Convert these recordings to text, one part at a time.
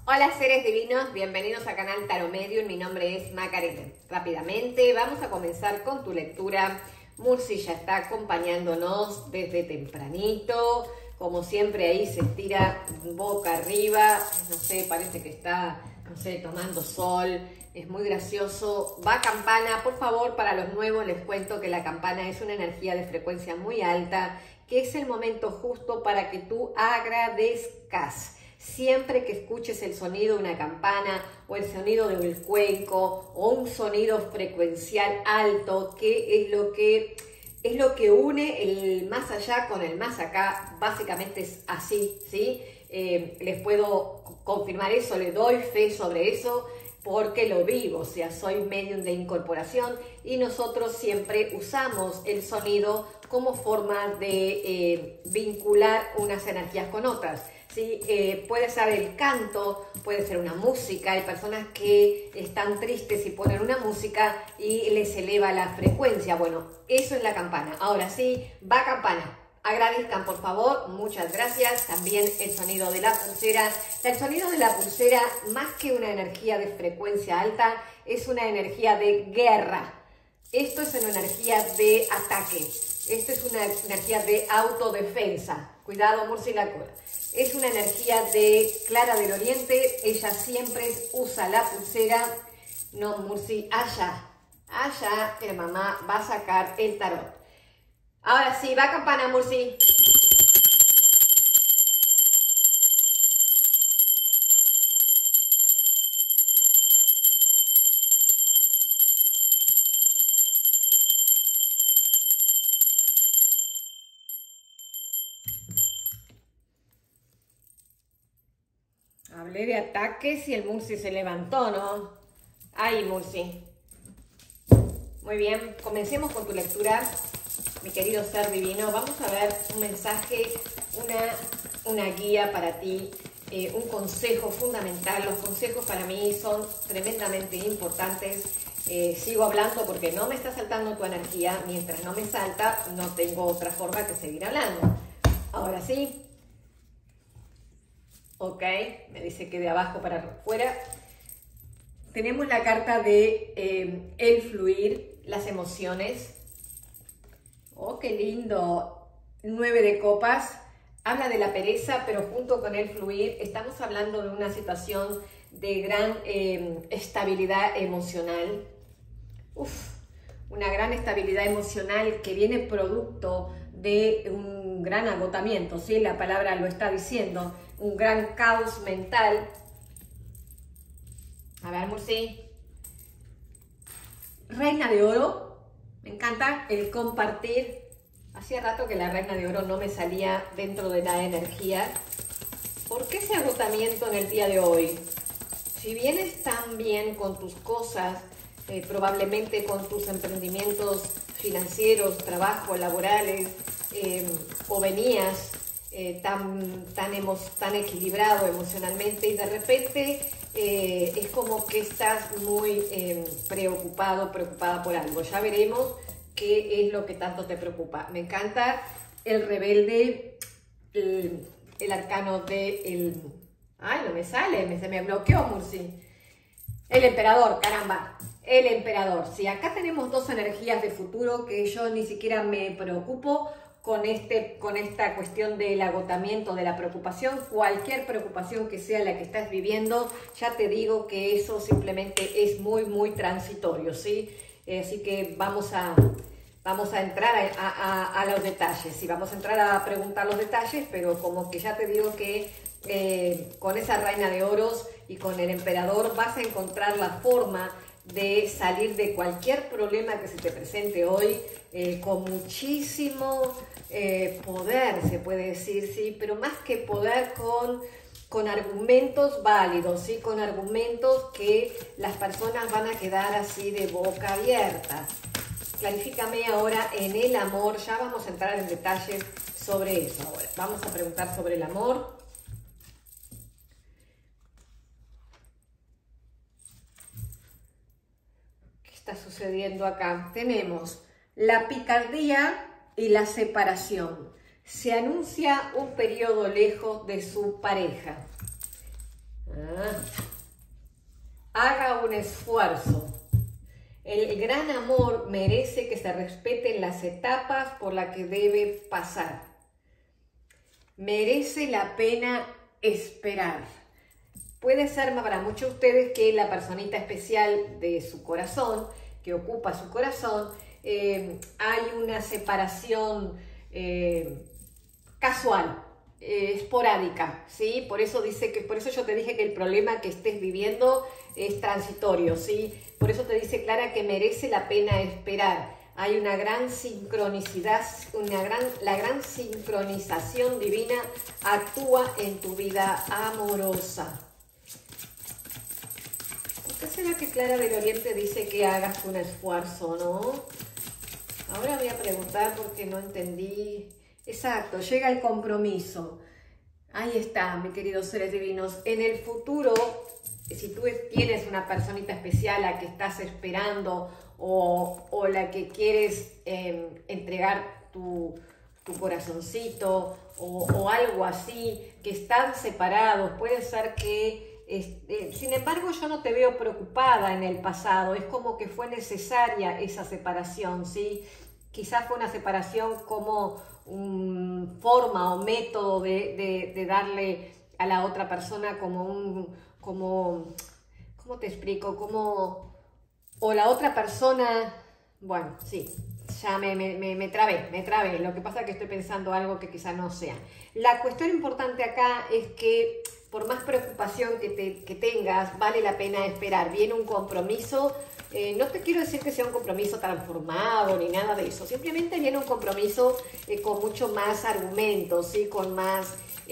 Hola seres divinos, bienvenidos a Canal Tarot Medium, mi nombre es Macarena. Rápidamente vamos a comenzar con tu lectura. Mursi ya está acompañándonos desde tempranito, como siempre ahí se estira boca arriba, no sé, parece que está, no sé, tomando sol, es muy gracioso. Va campana, por favor, para los nuevos les cuento que la campana es una energía de frecuencia muy alta, que es el momento justo para que tú agradezcas. Siempre que escuches el sonido de una campana o el sonido de un cuenco o un sonido frecuencial alto, que es lo que une el más allá con el más acá, básicamente es así, ¿sí? Les puedo confirmar eso, le doy fe sobre eso porque lo vivo, o sea, soy medium de incorporación y nosotros siempre usamos el sonido como forma de vincular unas energías con otras. ¿Sí? Puede ser el canto, puede ser una música. Hay personas que están tristes y ponen una música y les eleva la frecuencia. Bueno, eso es la campana. Ahora sí, va campana. Agradezcan, por favor. Muchas gracias. También el sonido de la pulsera. El sonido de la pulsera, más que una energía de frecuencia alta, es una energía de guerra. Esto es una energía de ataque. Esto es una energía de autodefensa. Cuidado, Mursi, la cola. Es una energía de Clara del Oriente. Ella siempre usa la pulsera. No, Mursi, allá que mamá va a sacar el tarot. Ahora sí, va campana, Mursi. Hablé de ataques y el Mursi se levantó, ¿no? Ahí, Mursi. Muy bien, comencemos con tu lectura, mi querido ser divino. Vamos a ver un mensaje, una guía para ti, un consejo fundamental. Los consejos para mí son tremendamente importantes. Sigo hablando porque no me está saltando tu energía. Mientras no me salta, no tengo otra forma que seguir hablando. Ahora sí. Ok, me dice que de abajo para afuera. Tenemos la carta de el fluir, las emociones. Oh, qué lindo. 9 de copas. Habla de la pereza, pero junto con el fluir estamos hablando de una situación de gran estabilidad emocional. Una gran estabilidad emocional que viene producto de un gran agotamiento, ¿sí? La palabra lo está diciendo. Un gran caos mental. A ver, Mursi. Reina de oro. Me encanta el compartir. Hacía rato que la reina de oro no me salía dentro de la energía. ¿Por qué ese agotamiento en el día de hoy? Si vienes tan bien con tus cosas, probablemente con tus emprendimientos financieros, trabajos, laborales, o venías tan equilibrado emocionalmente y de repente es como que estás muy preocupada por algo. Ya veremos qué es lo que tanto te preocupa. Me encanta el rebelde, el arcano de ay, no me sale, se me bloqueó, Mursi. El emperador, caramba. El emperador. Sí, acá tenemos dos energías de futuro que yo ni siquiera me preocupo con esta cuestión del agotamiento, de la preocupación. Cualquier preocupación que sea la que estás viviendo, ya te digo que eso simplemente es muy, muy transitorio, ¿sí? Así que vamos a entrar a los detalles. Sí, vamos a entrar a preguntar los detalles, pero como que ya te digo que con esa reina de oros y con el emperador vas a encontrar la forma de salir de cualquier problema que se te presente hoy con muchísimo poder, se puede decir, sí, pero más que poder, con argumentos válidos, ¿sí? Con argumentos que las personas van a quedar así de boca abierta. Clarifícame ahora en el amor, ya vamos a entrar en detalles sobre eso ahora. Vamos a preguntar sobre el amor. ¿Qué está sucediendo acá? Tenemos la picardía y la separación. Se anuncia un periodo lejos de su pareja. con esfuerzo. El gran amor merece que se respeten las etapas por las que debe pasar. Merece la pena esperar. Puede ser para muchos de ustedes que la personita especial de su corazón, que ocupa su corazón, hay una separación casual, esporádica, ¿sí? Por eso yo te dije que el problema que estés viviendo es transitorio, ¿sí? Por eso te dice Clara que merece la pena esperar. Hay una gran sincronicidad, la gran sincronización divina actúa en tu vida amorosa. ¿Por qué será que Clara del Oriente dice que hagas un esfuerzo, no? Ahora voy a preguntar porque no entendí. Exacto, llega el compromiso. Ahí está, mis queridos seres divinos. En el futuro, si tú tienes una personita especial a la que estás esperando o la que quieres entregar tu corazoncito o algo así, que están separados, puede ser que... sin embargo, yo no te veo preocupada en el pasado, es como que fue necesaria esa separación, ¿sí? Quizás fue una separación como forma o método de darle a la otra persona ¿cómo te explico? O la otra persona, bueno, sí, ya me trabé, lo que pasa es que estoy pensando algo que quizás no sea. La cuestión importante acá es que por más preocupación que tengas, vale la pena esperar. Viene un compromiso, no te quiero decir que sea un compromiso transformado ni nada de eso, simplemente viene un compromiso con mucho más argumentos, ¿sí? Con más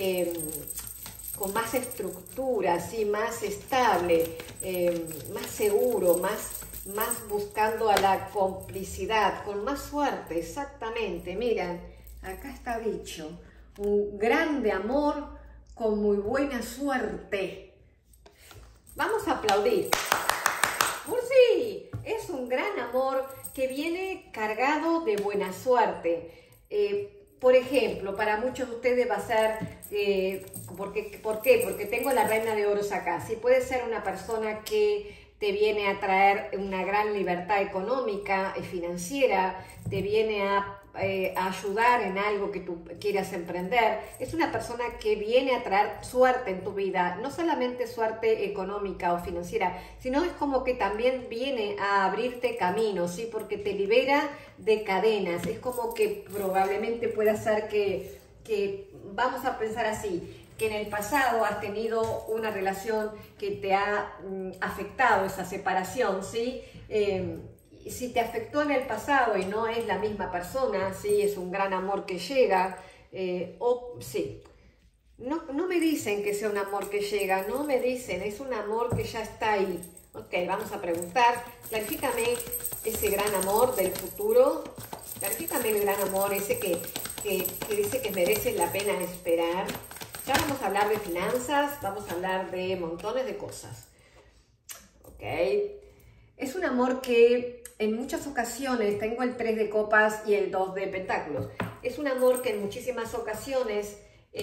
estructura, ¿sí? Más estable, más seguro, más buscando a la complicidad, con más suerte, exactamente. Miren, acá está dicho, un grande amor con muy buena suerte. Vamos a aplaudir. Sí, es un gran amor que viene cargado de buena suerte. Por ejemplo, para muchos de ustedes va a ser, ¿por qué? Porque tengo la reina de oros acá. Sí, puede ser una persona que te viene a traer una gran libertad económica y financiera, te viene a ayudar en algo que tú quieras emprender. Es una persona que viene a traer suerte en tu vida, no solamente suerte económica o financiera, sino es como que también viene a abrirte caminos, ¿sí? Porque te libera de cadenas. Es como que probablemente pueda ser que vamos a pensar así, que en el pasado has tenido una relación que te ha afectado esa separación, ¿sí? Si te afectó en el pasado y no es la misma persona, ¿sí? Es un gran amor que llega, sí. No me dicen que sea un amor que llega, no me dicen, es un amor que ya está ahí. Ok, vamos a preguntar, clarifícame ese gran amor del futuro, clarifícame el gran amor ese que dice que merece la pena esperar. Ya vamos a hablar de finanzas, vamos a hablar de montones de cosas. Ok, es un amor que en muchas ocasiones, tengo el 3 de copas y el 2 de pentáculos, es un amor que en muchísimas ocasiones,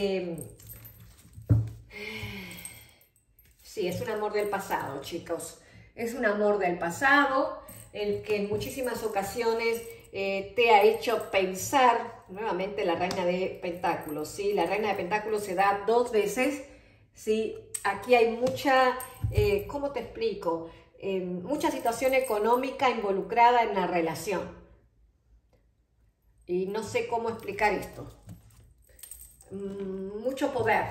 sí, es un amor del pasado, chicos, es un amor del pasado, el que en muchísimas ocasiones te ha hecho pensar, nuevamente la reina de pentáculos, ¿sí? La reina de pentáculos se da 2 veces, ¿sí? Aquí hay mucha, ¿cómo te explico? Mucha situación económica involucrada en la relación. Y no sé cómo explicar esto. Mucho poder.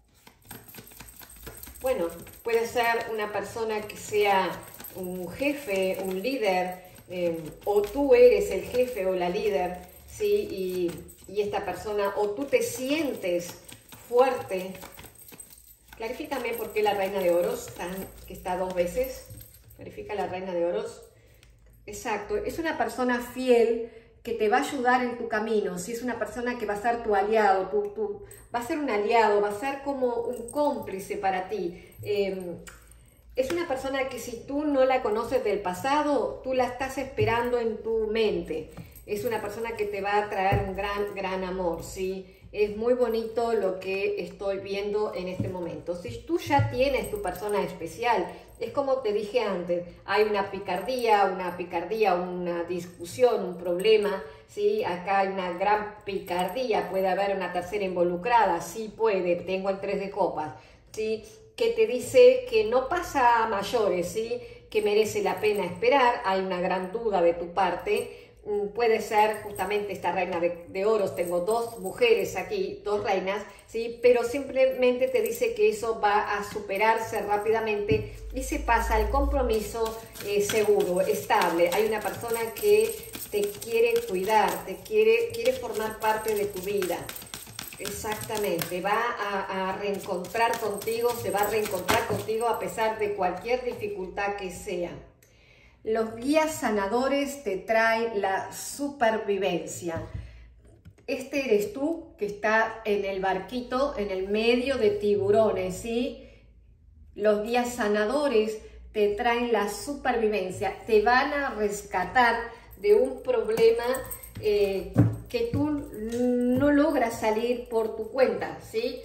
Bueno, puede ser una persona que sea un jefe, un líder, o tú eres el jefe o la líder, ¿sí? Y esta persona, o tú te sientes fuerte. Clarifícame por qué la reina de oros, que está 2 veces. Verifica la reina de oros. Exacto, es una persona fiel que te va a ayudar en tu camino. Si es una persona que va a ser tu aliado, va a ser un aliado, va a ser como un cómplice para ti. Es una persona que si tú no la conoces del pasado, tú la estás esperando en tu mente. Es una persona que te va a traer un gran amor, ¿sí? Es muy bonito lo que estoy viendo en este momento. Si tú ya tienes tu persona especial, es como te dije antes, hay una picardía, una discusión, un problema, ¿sí? Acá hay una gran picardía, puede haber una tercera involucrada, sí puede, tengo el 3 de copas, ¿sí? Que te dice que no pasa a mayores, ¿sí? Que merece la pena esperar, hay una gran duda de tu parte. Puede ser justamente esta reina de oros, tengo dos mujeres aquí, dos reinas, ¿sí? Pero simplemente te dice que eso va a superarse rápidamente y se pasa al compromiso seguro, estable. Hay una persona que te quiere cuidar, quiere formar parte de tu vida. Exactamente, va a reencontrar contigo, se va a reencontrar contigo a pesar de cualquier dificultad que sea. Los guías sanadores te traen la supervivencia. Este eres tú que está en el barquito, en el medio de tiburones, ¿sí? Los guías sanadores te traen la supervivencia, te van a rescatar de un problema que tú no logras salir por tu cuenta, ¿sí?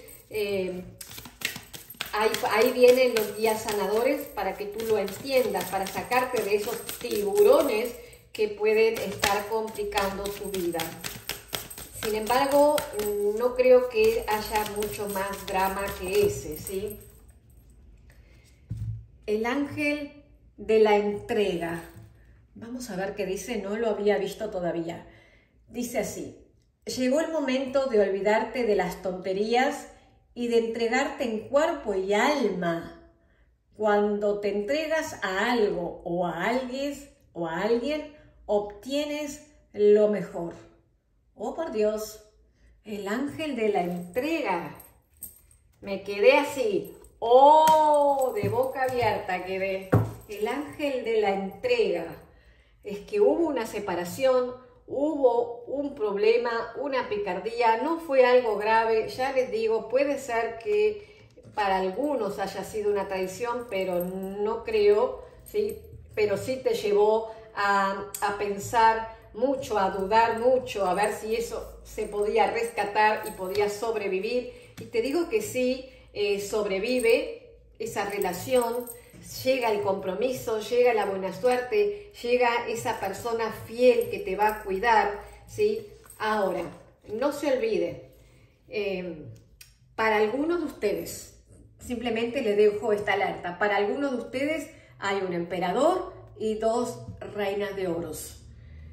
Ahí vienen los guías sanadores para que tú lo entiendas, para sacarte de esos tiburones que pueden estar complicando tu vida. Sin embargo, no creo que haya mucho más drama que ese, ¿sí? El ángel de la entrega. Vamos a ver qué dice, no lo había visto todavía. Dice así: llegó el momento de olvidarte de las tonterías y de entregarte en cuerpo y alma. Cuando te entregas a algo o a alguien, obtienes lo mejor. Oh, por Dios, el ángel de la entrega. Me quedé así, oh, de boca abierta quedé. El ángel de la entrega. Es que hubo una separación, hubo un problema, una picardía, no fue algo grave, ya les digo, puede ser que para algunos haya sido una traición, pero no creo, ¿sí? Pero sí te llevó a pensar mucho, a dudar mucho, a ver si eso se podía rescatar y podía sobrevivir. Y te digo que sí, sobrevive esa relación. Llega el compromiso, llega la buena suerte, llega esa persona fiel que te va a cuidar, ¿sí? Ahora, no se olvide, para algunos de ustedes, simplemente les dejo esta alerta, para algunos de ustedes hay un emperador y dos reinas de oros.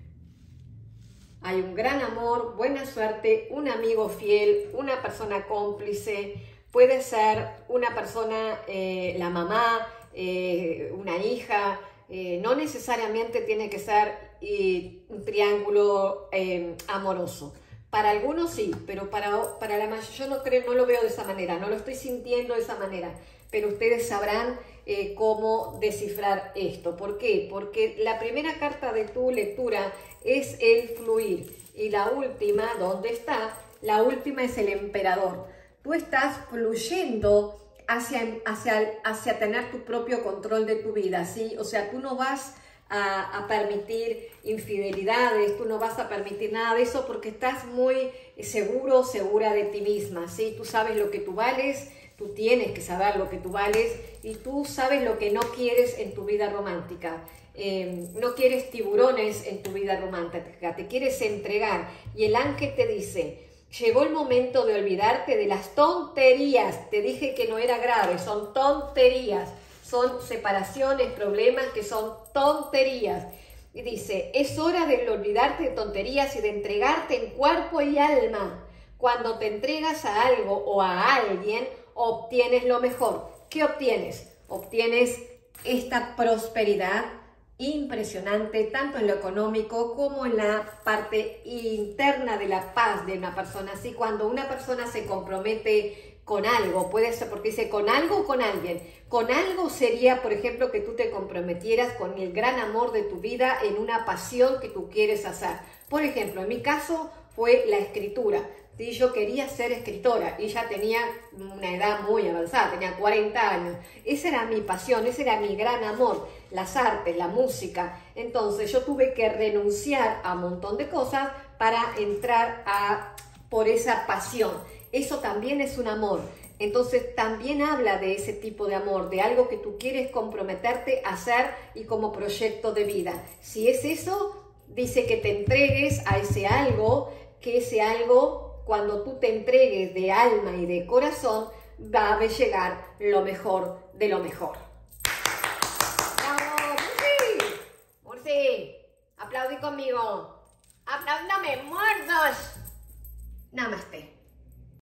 Hay un gran amor, buena suerte, un amigo fiel, una persona cómplice, puede ser una persona, la mamá, una hija, no necesariamente tiene que ser un triángulo amoroso. Para algunos sí, pero para la mayoría yo no lo veo de esa manera, no lo estoy sintiendo de esa manera, pero ustedes sabrán cómo descifrar esto. ¿Por qué? Porque la primera carta de tu lectura es el fluir y la última, ¿dónde está? La última es el emperador. Tú estás fluyendo hacia tener tu propio control de tu vida, ¿sí? O sea, tú no vas a permitir infidelidades, tú no vas a permitir nada de eso porque estás muy segura de ti misma, ¿sí? Tú sabes lo que tú vales, tú tienes que saber lo que tú vales y tú sabes lo que no quieres en tu vida romántica. No quieres tiburones en tu vida romántica, te quieres entregar y el ángel te dice: llegó el momento de olvidarte de las tonterías. Te dije que no era grave, son tonterías, son separaciones, problemas que son tonterías. Y dice: es hora de olvidarte de tonterías y de entregarte en cuerpo y alma. Cuando te entregas a algo o a alguien, obtienes lo mejor. ¿Qué obtienes? Obtienes esta prosperidad impresionante, tanto en lo económico como en la parte interna de la paz de una persona. Así, cuando una persona se compromete con algo, puede ser porque dice con algo o con alguien. Con algo sería, por ejemplo, que tú te comprometieras con el gran amor de tu vida en una pasión que tú quieres hacer. Por ejemplo, en mi caso fue la escritura. ¿Sí? Yo quería ser escritora y ya tenía una edad muy avanzada, tenía 40 años. Esa era mi pasión, ese era mi gran amor, las artes, la música. Entonces yo tuve que renunciar a un montón de cosas para entrar a por esa pasión. Eso también es un amor. Entonces también habla de ese tipo de amor, de algo que tú quieres comprometerte a hacer y como proyecto de vida. Si es eso, dice que te entregues a ese algo, que ese algo, cuando tú te entregues de alma y de corazón, va a llegar lo mejor de lo mejor. ¡Bravo, Murci! Murci, aplaudí conmigo. ¡Apláudame, muertos! Namaste.